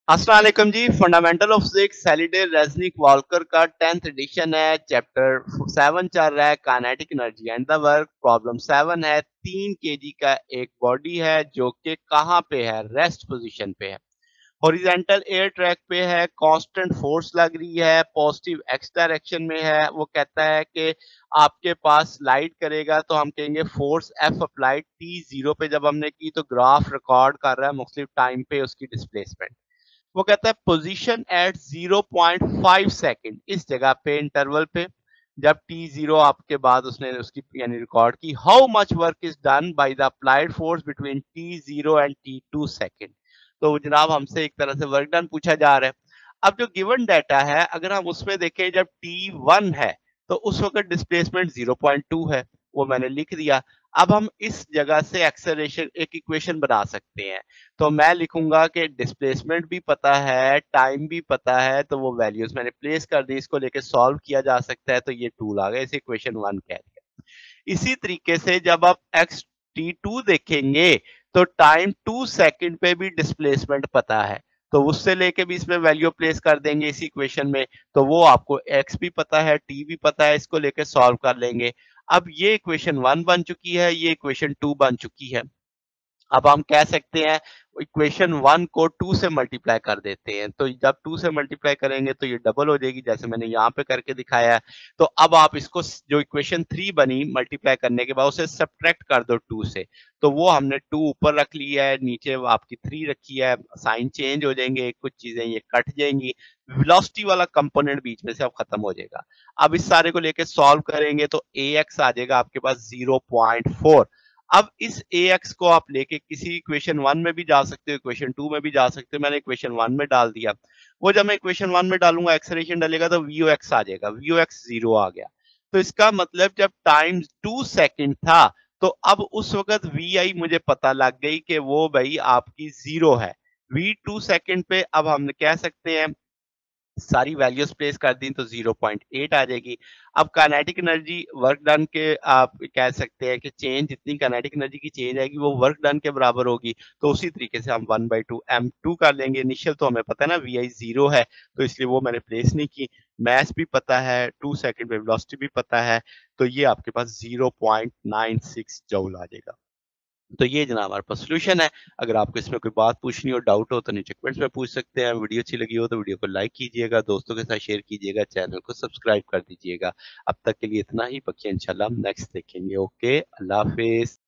अस्सलाम वालेकुम जी। Fundamental of physics Halliday Resnick Walker का 10th एडिशन है। चैप्टर 7 चल रहा है kinetic energy and the work. Problem 7 है। 3 केजी का एक बॉडी है जो कि कहाँ पे है, रेस्ट पोजीशन पे है, हॉरिजॉन्टल एयर ट्रैक पे है, कांस्टेंट फोर्स लग रही है, पॉजिटिव एक्स डायरेक्शन में है। वो कहता है कि आपके पास स्लाइड करेगा तो हम कहेंगे force F applied T zero पे जब हमने की तो ग्राफ रिकॉर्ड कर रहा है मुख्तलिफ टाइम पे उसकी डिस्प्लेसमेंट। वो कहता है पोजीशन एट 0.5 सेकंड इस जगह पे इंटरवल पे जब टी जीरो आपके बाद उसने उसकी यानी रिकॉर्ड की। How much work is done by the applied force between T zero and T two second. तो जनाब हमसे एक तरह से वर्क डन पूछा जा रहा है। अब जो गिवन डाटा है अगर हम उसमें देखें जब टी वन है तो उस वक्त डिस्प्लेसमेंट 0.2 है, वो मैंने लिख दिया। अब हम इस जगह से एक्सेलरेशन एक इक्वेशन बना सकते हैं। तो मैं लिखूंगा कि डिस्प्लेसमेंट भी पता है, टाइम भी पता है, तो वो वैल्यूज मैंने प्लेस कर दी। इसको लेके सॉल्व किया जा सकता है तो ये टूल आ गया, इसे इक्वेशन 1 कह दिया। इसी तरीके से जब आप एक्स टी टू देखेंगे तो टाइम 2 सेकंड पे भी डिस्प्लेसमेंट पता है, तो उससे लेके भी इसमें वैल्यू प्लेस कर देंगे इसी इक्वेशन में। तो वो आपको एक्स भी पता है, टी भी पता है, इसको लेके सॉल्व कर लेंगे। अब ये इक्वेशन 1 बन चुकी है, ये इक्वेशन 2 बन चुकी है। अब हम कह सकते हैं इक्वेशन 1 को 2 से मल्टीप्लाई कर देते हैं, तो जब 2 से मल्टीप्लाई करेंगे तो ये डबल हो जाएगी जैसे मैंने यहाँ पे करके दिखाया है। तो अब आप इसको जो इक्वेशन 3 बनी मल्टीप्लाई करने के बाद उसे सब्ट्रैक्ट कर दो 2 से। तो वो हमने 2 ऊपर रख लिया है, नीचे आपकी 3 रखी है, साइन चेंज हो जाएंगे, कुछ चीजें ये कट जाएंगी, वेलोसिटी वाला कंपोनेंट बीच में से अब खत्म हो जाएगा। अब इस सारे को लेके सॉल्व करेंगे तो ए एक्स आ जाएगा आपके पास 0.4। अब इस ax को आप लेके किसी इक्वेशन 1 में भी जा सकते हो, इक्वेशन 2 में भी जा सकते हो। मैंने इक्वेशन 1 में डाल दिया। वो जब मैं इक्वेशन 1 में डालूंगा एक्सेलरेशन डालेगा तो vox आ जाएगा, vox 0 आ गया। तो इसका मतलब जब टाइम 2 सेकंड था तो अब उस वक्त vi मुझे पता लग गई कि वो भाई आपकी 0 है। v 2 सेकंड पे अब हम कह सकते हैं सारी वैल्यूज प्लेस कर दी तो 0.8 आ जाएगी। अब काइनेटिक एनर्जी वर्क डन के आप कह सकते हैं कि चेंज जितनी काइनेटिक एनर्जी की चेंज आएगी वो वर्क डन के बराबर होगी। तो उसी तरीके से हम 1/2 m2 कर लेंगे। इनिशियल तो हमें पता है ना vi 0 है, तो इसलिए वो मैंने प्लेस नहीं की। मास भी पता है, 2 सेकंड पे वेलोसिटी भी पता है, तो ये आपके पास 0.96 जूल आ जाएगा। तो ये जनाब हमारे पास सॉल्यूशन है। अगर आपको इसमें कोई बात पूछनी हो, डाउट हो तो नीचे कमेंट्स में पूछ सकते हैं। वीडियो अच्छी लगी हो तो वीडियो को लाइक कीजिएगा, दोस्तों के साथ शेयर कीजिएगा, चैनल को सब्सक्राइब कर दीजिएगा। अब तक के लिए इतना ही, बाकी इंशाल्लाह हम नेक्स्ट देखेंगे। ओके, अल्लाह हाफिज।